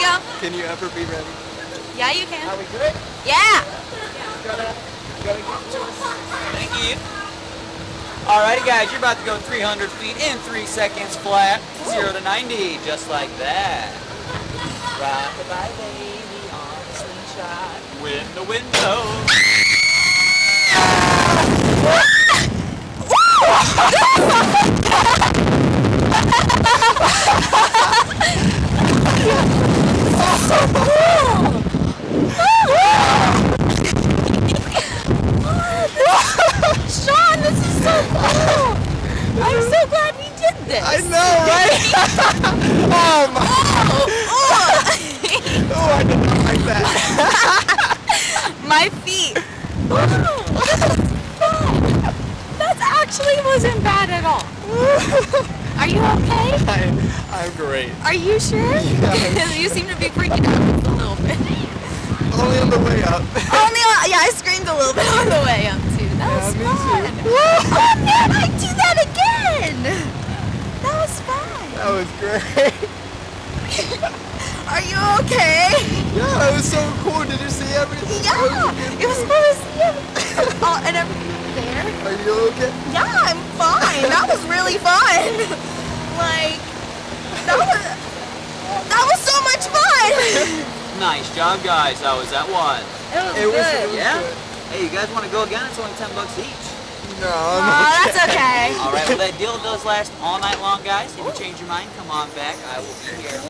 go. Can you ever be ready? Yeah, you can. Are we good? Yeah. Gotta get to us. Thank you. Alrighty guys, you're about to go 300 feet in 3 seconds flat, 0 to 90, just like that. Rock-a-bye baby on a slingshot, win the window. Sean, this is so cool. I'm so glad we did this. I know, right? Oh my! Oh, I did not like that. My feet. That actually wasn't bad at all. Are you okay? I'm great. Are you sure? Yeah. You seem to be freaking out just a little bit. Only on the way up. Yeah, I screamed a little bit on the way up too. That was me fun. too. Oh man, I'd do that again. That was fun. That was great. Are you okay? Yeah, that was so cool. Did you see everything? Yeah, it was cool to see everything. Oh, and everything there. Are you okay? Yeah, I'm fine. That was really fun. Like, that was so much fun. Nice job guys, that was that one. It was good. Yeah? Hey, you guys want to go again? It's only $10 each. No, Oh, I'm okay. that's okay. Alright, well that deal does last all night long guys. If you change your mind, come on back. I will be here.